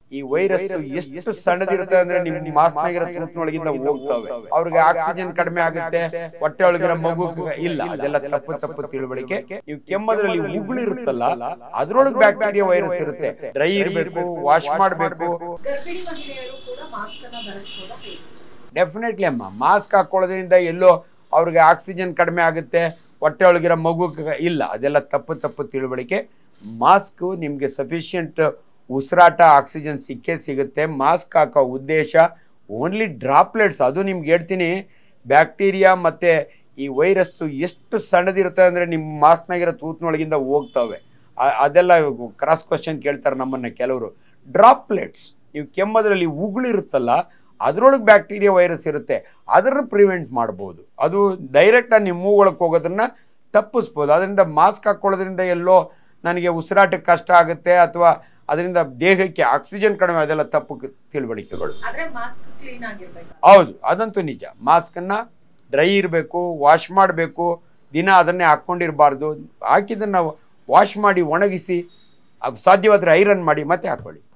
ಈ ವೈರಸ್ ಎಷ್ಟು ಸಣ್ಣದಿರುತ್ತೆ ಅಂದ್ರೆ ನಿಮ್ಮ ಮಾಸ್ನಾಗಿರೋ ತೂತ್ನೊಳಗಿಂದ ಹೋಗ್ತವೆ, ಅವ್ರಿಗೆ ಆಕ್ಸಿಜನ್ ಕಡಿಮೆ ಆಗುತ್ತೆ, ಹೊಟ್ಟೆ ಒಳಗಿರೋ ಮಗು ಇಲ್ಲ. ಅದೆಲ್ಲ ತಪ್ಪು ತಿಳುವಳಿಕೆ. ನೀವು ಕೆಮ್ಮದ್ರಲ್ಲಿ ಉಗುಳಿರುತ್ತಲ್ಲ, ಅದ್ರೊಳಗೆ ಬ್ಯಾಕ್ಟೀರಿಯಾ ವೈರಸ್ ಇರುತ್ತೆ. ಡ್ರೈ ಇರಬೇಕು, ವಾಶ್ ಮಾಡಬೇಕು. ಡೆಫಿನೆಟ್ಲಿ ಅಮ್ಮ, ಮಾಸ್ಕ್ ಹಾಕೊಳ್ಳೋದ್ರಿಂದ ಎಲ್ಲೋ ಅವ್ರಿಗೆ ಆಕ್ಸಿಜನ್ ಕಡಿಮೆ ಆಗುತ್ತೆ, ಹೊಟ್ಟೆ ಒಳಗಿರೋ ಮಗು ಇಲ್ಲ. ಅದೆಲ್ಲ ತಪ್ಪು ತಿಳುವಳಿಕೆ. ಮಾಸ್ಕ್ ನಿಮಗೆ ಸಫಿಷಿಯಂಟ್ ಉಸಿರಾಟ ಆಕ್ಸಿಜನ್ ಸಿಗುತ್ತೆ. ಮಾಸ್ಕ್ ಹಾಕೋ ಉದ್ದೇಶ ಓನ್ಲಿ ಡ್ರಾಪ್ಲೆಟ್ಸ್. ಅದು ನಿಮ್ಗೆ ಹೇಳ್ತೀನಿ, ಬ್ಯಾಕ್ಟೀರಿಯಾ ಮತ್ತು ಈ ವೈರಸ್ಸು ಎಷ್ಟು ಸಣ್ಣದಿರುತ್ತೆ ಅಂದರೆ ನಿಮ್ಮ ಮಾಸ್ಕ್ನಾಗಿರೋ ತೂತ್ನೊಳಗಿಂದ ಹೋಗ್ತವೆ. ಅದೆಲ್ಲ ಕ್ರಾಸ್ ಕ್ವಶನ್ ಕೇಳ್ತಾರೆ ನಮ್ಮನ್ನು ಕೆಲವರು. ಡ್ರಾಪ್ಲೆಟ್ಸ್, ನೀವು ಕೆಮ್ಮದ್ರಲ್ಲಿ ಉಗುಳಿರುತ್ತಲ್ಲ, ಅದರೊಳಗೆ ಬ್ಯಾಕ್ಟೀರಿಯಾ ವೈರಸ್ ಇರುತ್ತೆ, ಅದನ್ನು ಪ್ರಿವೆಂಟ್ ಮಾಡ್ಬೋದು. ಅದು ಡೈರೆಕ್ಟಾಗಿ ನಿಮ್ಮ ಮೂಗೊಳಕ್ಕೆ ಹೋಗೋದನ್ನು ತಪ್ಪಿಸ್ಬೋದು. ಅದರಿಂದ ಮಾಸ್ಕ್ ಹಾಕ್ಕೊಳ್ಳೋದ್ರಿಂದ ಎಲ್ಲೋ ನನಗೆ ಉಸಿರಾಟಕ್ಕೆ ಕಷ್ಟ ಆಗುತ್ತೆ ಅಥವಾ ಅದರಿಂದ ದೇಹಕ್ಕೆ ಆಕ್ಸಿಜನ್ ಕಡಿಮೆ, ಅದೆಲ್ಲ ತಪ್ಪು ತಿಳುವಳಿಕೆಗಳು. ಹೌದು, ಅದಂತೂ ನಿಜ. ಮಾಸ್ಕನ್ನು ಡ್ರೈ ಇರಬೇಕು, ವಾಶ್ ಮಾಡಬೇಕು, ದಿನ ಅದನ್ನೇ ಹಾಕ್ಕೊಂಡಿರಬಾರ್ದು. ಹಾಕಿದ್ದನ್ನು ವಾಶ್ ಮಾಡಿ ಒಣಗಿಸಿ ಸಾಧ್ಯವಾದರೆ ಐರನ್ ಮಾಡಿ ಮತ್ತೆ ಹಾಕ್ಕೊಳ್ಳಿ.